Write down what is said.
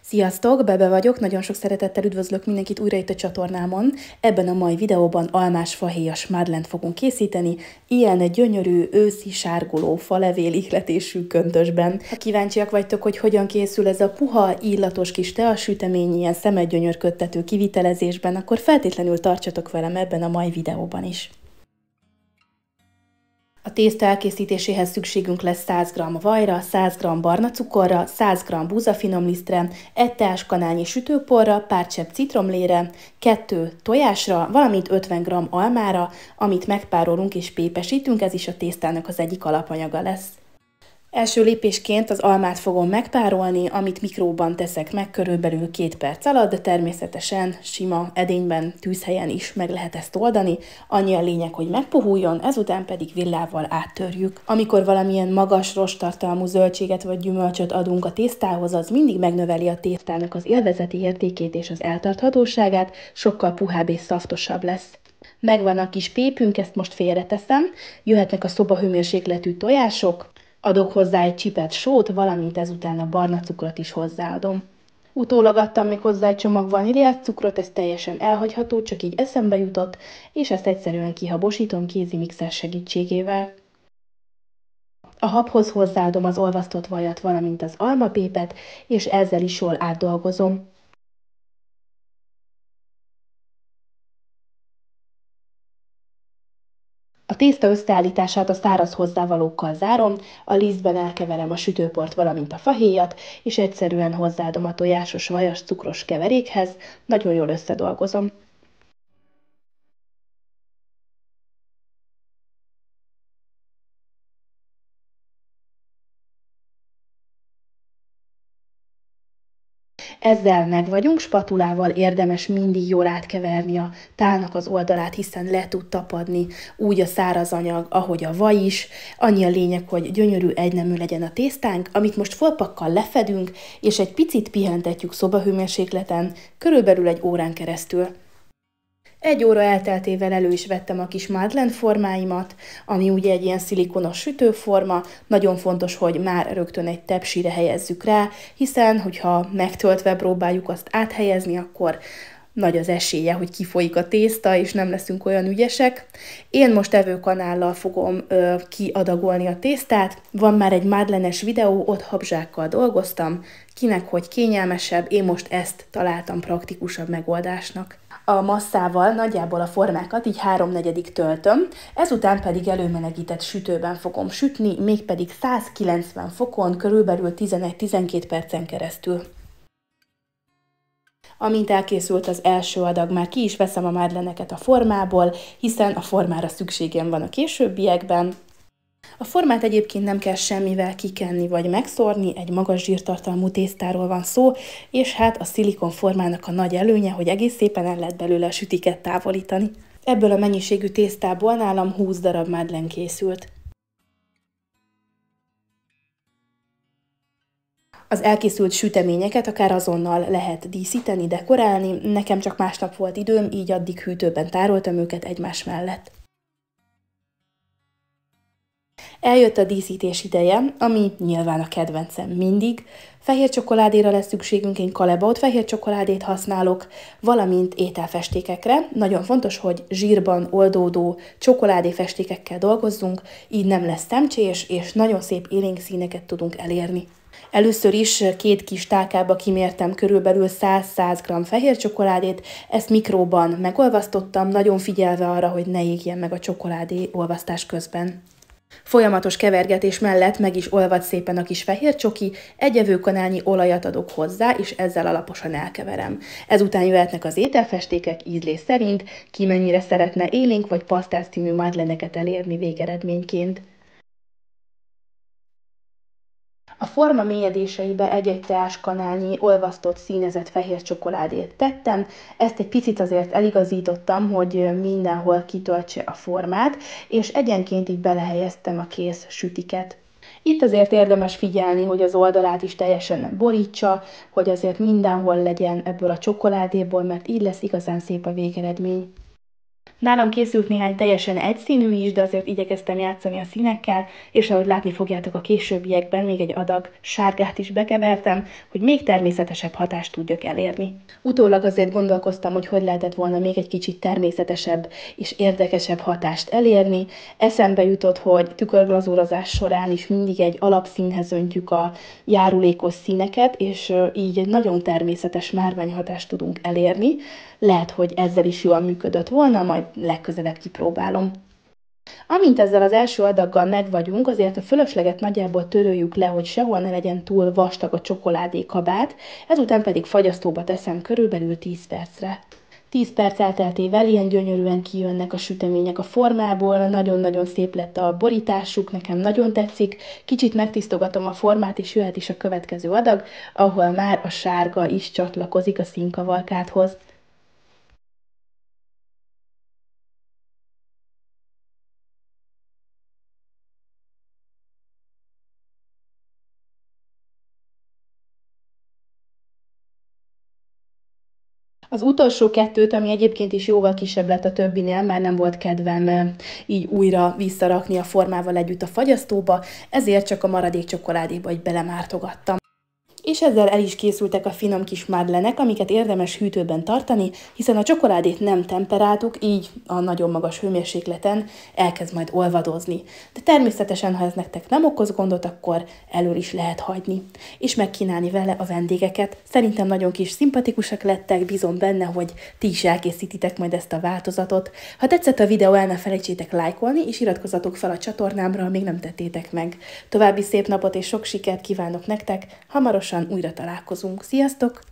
Sziasztok, Bebe vagyok, nagyon sok szeretettel üdvözlök mindenkit újra itt a csatornámon. Ebben a mai videóban almás fahéjas madlent fogunk készíteni, ilyen gyönyörű, őszi, sárguló, falevél ihletésű köntösben. Ha kíváncsiak vagytok, hogy hogyan készül ez a puha, illatos kis teasütemény ilyen szemedgyönyörködtető kivitelezésben, akkor feltétlenül tartsatok velem ebben a mai videóban is. A tészta elkészítéséhez szükségünk lesz 100 g vajra, 100 g barna cukorra, 100 g búzafinomlisztre, 1 teáskanálnyi sütőporra, pár csepp citromlére, 2 tojásra, valamint 50 g almára, amit megpárolunk és pépesítünk, ez is a tésztának az egyik alapanyaga lesz. Első lépésként az almát fogom megpárolni, amit mikróban teszek meg körülbelül 2 perc alatt, de természetesen sima edényben, tűzhelyen is meg lehet ezt oldani. Annyi a lényeg, hogy megpuhuljon, ezután pedig villával áttörjük. Amikor valamilyen magas rosttartalmú zöldséget vagy gyümölcsöt adunk a tésztához, az mindig megnöveli a tésztának az élvezeti értékét és az eltarthatóságát, sokkal puhább és szaftosabb lesz. Megvan a kis pépünk, ezt most félreteszem, jöhetnek a szobahőmérsékletű tojások, adok hozzá egy csipet sót, valamint ezután a barna cukrot is hozzáadom. Utólag adtam még hozzá egy csomag vaníliás cukrot, ez teljesen elhagyható, csak így eszembe jutott, és ezt egyszerűen kihabosítom kézi mixer segítségével. A habhoz hozzáadom az olvasztott vajat, valamint az almapépet, és ezzel is jól átdolgozom. A tészta összeállítását a száraz hozzávalókkal zárom, a lisztben elkeverem a sütőport, valamint a fahéjat, és egyszerűen hozzáadom a tojásos, vajas, cukros keverékhez, nagyon jól összedolgozom. Ezzel meg vagyunk, spatulával érdemes mindig jól átkeverni a tálnak az oldalát, hiszen le tud tapadni úgy a száraz anyag, ahogy a vaj is. Annyi a lényeg, hogy gyönyörű egynemű legyen a tésztánk, amit most folpakkal lefedünk, és egy picit pihentetjük szobahőmérsékleten, körülbelül 1 órán keresztül. 1 óra elteltével elő is vettem a kis madlen formáimat, ami ugye egy ilyen szilikonos sütőforma. Nagyon fontos, hogy már rögtön egy tepsire helyezzük rá, hiszen hogyha megtöltve próbáljuk azt áthelyezni, akkor nagy az esélye, hogy kifolyik a tészta, és nem leszünk olyan ügyesek. Én most evőkanállal fogom kiadagolni a tésztát. Van már egy madlenes videó, ott habzsákkal dolgoztam. Kinek hogy kényelmesebb, én most ezt találtam praktikusabb megoldásnak. A masszával nagyjából a formákat így 3/4-ig töltöm, ezután pedig előmelegített sütőben fogom sütni, mégpedig 190 fokon, körülbelül 11-12 percen keresztül. Amint elkészült az első adag, már ki is veszem a madleneket a formából, hiszen a formára szükségem van a későbbiekben. A formát egyébként nem kell semmivel kikenni vagy megszórni, egy magas zsírtartalmú tésztáról van szó, és hát a szilikon formának a nagy előnye, hogy egész szépen el lehet belőle a sütiket távolítani. Ebből a mennyiségű tésztából nálam 20 darab madlen készült. Az elkészült süteményeket akár azonnal lehet díszíteni, dekorálni, nekem csak másnap volt időm, így addig hűtőben tároltam őket egymás mellett. Eljött a díszítés ideje, ami nyilván a kedvencem mindig. Fehér csokoládéra lesz szükségünk, én Kalebaut fehér csokoládét használok, valamint ételfestékekre. Nagyon fontos, hogy zsírban oldódó csokoládéfestékekkel dolgozzunk, így nem lesz szemcsés, és nagyon szép élénk színeket tudunk elérni. Először is 2 kis tálkába kimértem körülbelül 100-100 g fehér csokoládét, ezt mikróban megolvasztottam, nagyon figyelve arra, hogy ne égjen meg a csokoládé olvasztás közben. Folyamatos kevergetés mellett meg is olvad szépen a kis fehér csoki, 1 evőkanálnyi olajat adok hozzá, és ezzel alaposan elkeverem. Ezután jöhetnek az ételfestékek ízlés szerint, ki mennyire szeretne élénk vagy pasztázszínű madleneket elérni végeredményként. A forma mélyedéseibe 1-1 teáskanálnyi olvasztott színezett fehér csokoládét tettem, ezt egy picit azért eligazítottam, hogy mindenhol kitöltse a formát, és egyenként így belehelyeztem a kész sütiket. Itt azért érdemes figyelni, hogy az oldalát is teljesen borítsa, hogy azért mindenhol legyen ebből a csokoládéból, mert így lesz igazán szép a végeredmény. Nálam készült néhány teljesen egyszínű is, de azért igyekeztem játszani a színekkel, és ahogy látni fogjátok a későbbiekben, még egy adag sárgát is bekevertem, hogy még természetesebb hatást tudjak elérni. Utólag azért gondolkoztam, hogy lehetett volna még egy kicsit természetesebb és érdekesebb hatást elérni. Eszembe jutott, hogy tükörglazúrozás során is mindig egy alapszínhez öntjük a járulékos színeket, és így egy nagyon természetes márványhatást tudunk elérni. Lehet, hogy ezzel is jól működött volna, majd legközelebb kipróbálom. Amint ezzel az első adaggal meg vagyunk, azért a fölösleget nagyjából töröljük le, hogy sehol ne legyen túl vastag a csokoládékabát, ezután pedig fagyasztóba teszem körülbelül 10 percre. 10 perc elteltével ilyen gyönyörűen kijönnek a sütemények a formából, nagyon-nagyon szép lett a borításuk, nekem nagyon tetszik. Kicsit megtisztogatom a formát, és jöhet is a következő adag, ahol már a sárga is csatlakozik a színkavalkádhoz. Az utolsó kettőt, ami egyébként is jóval kisebb lett a többinél, már nem volt kedvem így újra visszarakni a formával együtt a fagyasztóba, ezért csak a maradék csokoládéba így belemártogattam. És ezzel el is készültek a finom kis madlenek, amiket érdemes hűtőben tartani, hiszen a csokoládét nem temperáltuk, így a nagyon magas hőmérsékleten elkezd majd olvadozni. De természetesen, ha ez nektek nem okoz gondot, akkor elől is lehet hagyni. És megkínálni vele a vendégeket. Szerintem nagyon kis szimpatikusak lettek, bízom benne, hogy ti is elkészítitek majd ezt a változatot. Ha tetszett a videó, el ne felejtsétek lájkolni, és iratkozzatok fel a csatornámra, ha még nem tettétek meg. További szép napot és sok sikert kívánok nektek, hamarosan újra találkozunk. Sziasztok!